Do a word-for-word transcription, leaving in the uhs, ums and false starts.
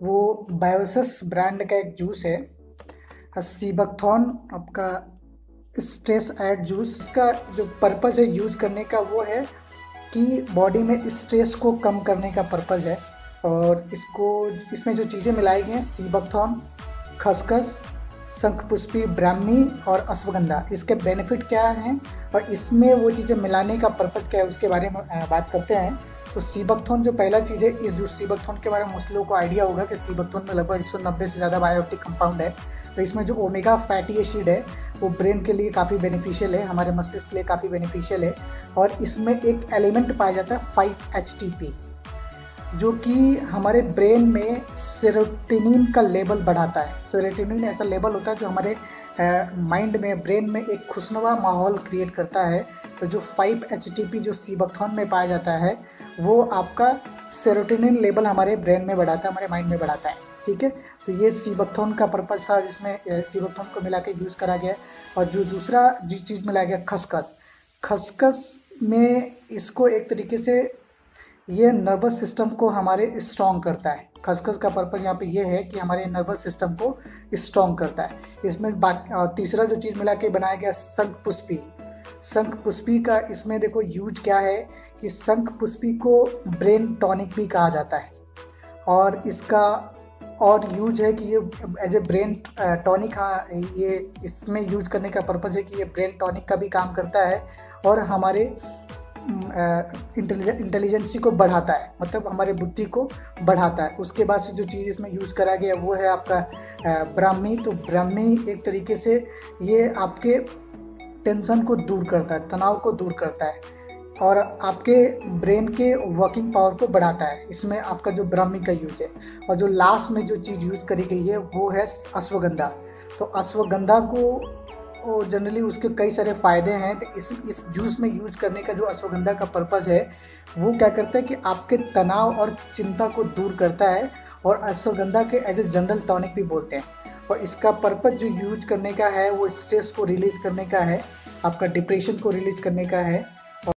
वो Biosys brand का एक जूस है, सीबकथॉर्न आपका स्ट्रेस एड जूस। इसका जो पर्पज़ है यूज करने का वो है कि बॉडी में स्ट्रेस को कम करने का पर्पज़ है। और इसको इसमें जो चीज़ें मिलाई गई हैं सीबकथॉर्न, खसखस, शंखपुष्पी, ब्राह्मी और अश्वगंधा, इसके बेनिफिट क्या हैं और इसमें वो चीज़ें मिलाने का पर्पज़ क्या है उसके बारे में बात करते हैं। तो सीबकथॉर्न जो पहला चीज़ है, इस जूस सीबकथॉर्न के बारे में मोस्ट लोगों को आइडिया होगा कि सीबकथॉर्न में लगभग एक सौ नब्बे से ज़्यादा बायोएक्टिव कंपाउंड है। तो इसमें जो ओमेगा फैटी एसिड है वो ब्रेन के लिए काफ़ी बेनिफिशियल है, हमारे मस्तिष्क के लिए काफ़ी बेनिफिशियल है। और इसमें एक एलिमेंट पाया जाता है फाइव एच टी पी, जो कि हमारे ब्रेन में सेरोटोनिन का लेवल बढ़ाता है। सेरोटोनिन ऐसा लेवल होता है जो हमारे माइंड में, ब्रेन में एक खुशनुमा माहौल क्रिएट करता है। तो जो फाइव एच टी पी जो सीबकथॉर्न में पाया जाता है वो आपका सेरोटोनिन लेवल हमारे ब्रेन में बढ़ाता है, हमारे माइंड में बढ़ाता है। ठीक है, तो ये सीबकथॉर्न का पर्पज़ था जिसमें सीबकथॉर्न को मिला के यूज़ करा गया। और जो दूसरा जो चीज़ मिलाया गया खसखस, खसखस में इसको एक तरीके से ये नर्वस सिस्टम को हमारे स्ट्रॉन्ग करता है। खसखस का पर्पज़ यहाँ पे ये है कि हमारे नर्वस सिस्टम को स्ट्रॉन्ग करता है। इसमें बाकी तीसरा जो चीज़ मिला के बनाया गया शंखपुष्पी। शंखपुष्पी का इसमें देखो यूज क्या है कि शंखपुष्पी को ब्रेन टॉनिक भी कहा जाता है। और इसका और यूज है कि ये एज ए ब्रेन टॉनिक, हाँ ये इसमें यूज करने का पर्पज़ है कि ये ब्रेन टॉनिक का भी काम करता है और हमारे इंटेलिजेंसी को बढ़ाता है, मतलब हमारे बुद्धि को बढ़ाता है। उसके बाद से जो चीज़ इसमें यूज करा गया वो है आपका ब्राह्मी। तो ब्राह्मी एक तरीके से ये आपके टेंशन को दूर करता है, तनाव को दूर करता है और आपके ब्रेन के वर्किंग पावर को बढ़ाता है। इसमें आपका जो ब्राह्मी का यूज है। और जो लास्ट में जो चीज़ यूज करी गई है वो है अश्वगंधा। तो अश्वगंधा को जनरली उसके कई सारे फ़ायदे हैं। तो इस इस जूस में यूज करने का जो अश्वगंधा का पर्पज़ है वो क्या करता है कि आपके तनाव और चिंता को दूर करता है। और अश्वगंधा के एज ए जनरल टॉनिक भी बोलते हैं। और इसका पर्पज़ जो यूज करने का है वो स्ट्रेस को रिलीज़ करने का है, आपका डिप्रेशन को रिलीज़ करने का है